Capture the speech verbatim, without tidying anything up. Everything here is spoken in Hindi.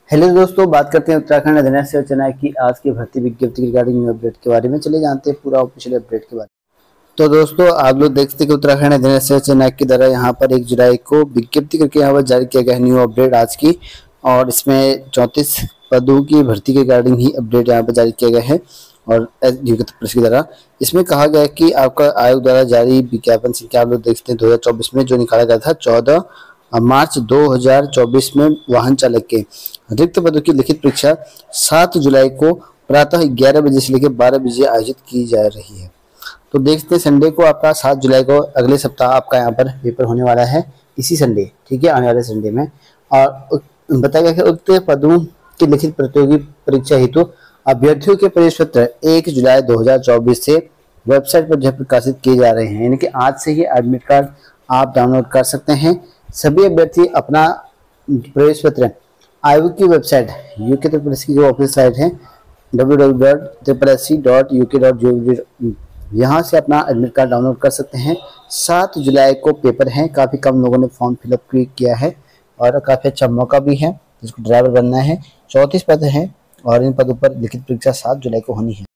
हेलो दोस्तों, बात करते हैं उत्तराखंड अधिनय सेवा चयन की आज की भर्ती विज्ञप्ति रिगार्डिंग न्यू अपडेट के बारे में। चले जानते हैं पूरा ऑफिशियल अपडेट के बारे में। तो दोस्तों, आप लोग देखते हैं कि उत्तराखंड अधिनय सेवा चयन के द्वारा यहाँ पर एक जुलाई को विज्ञप्ति करके यहाँ पर जारी किया गया न्यू अपडेट आज की, और इसमें चौंतीस पदों की भर्ती के रिगार्डिंग ही अपडेट यहाँ पर जारी किया गया है। और प्रेस के द्वारा इसमें कहा गया है कि आपका आयोग द्वारा जारी विज्ञापन संख्या आप लोग देखते हैं दो हजार चौबीस में जो निकाला गया था चौदह मार्च दो हजार चौबीस में वाहन चालक के रिक्त पदों की लिखित परीक्षा सात जुलाई को प्रातः ग्यारह बजे से लेकर बारह बजे आयोजित की जा रही है। तो देखते हैं संडे को आपका सात जुलाई को अगले सप्ताह आपका यहाँ पर पेपर होने वाला है, इसी संडे, ठीक है, आने वाले संडे में। और बताया गया कि उक्त पदों की लिखित प्रतियोगी परीक्षा हेतु तो अभ्यर्थियों के प्रवेश पत्र एक जुलाई दो हजार चौबीस से वेबसाइट पर जो प्रकाशित किए जा रहे हैं, यानी कि आज से ही एडमिट कार्ड आप डाउनलोड कर सकते हैं। सभी अभ्यर्थी अपना प्रवेश पत्र आयोग की वेबसाइट यूके ट्रिपल एस की जो ऑफिस साइट है W W W dot triple S C dot U K dot G O V यहाँ से अपना एडमिट कार्ड डाउनलोड कर सकते हैं। सात जुलाई को पेपर है, काफ़ी कम लोगों ने फॉर्म फिलअप किया है और काफ़ी अच्छा मौका भी है जिसको ड्राइवर बनना है। चौंतीस पद हैं और इन पदों पर लिखित परीक्षा सात जुलाई को होनी है।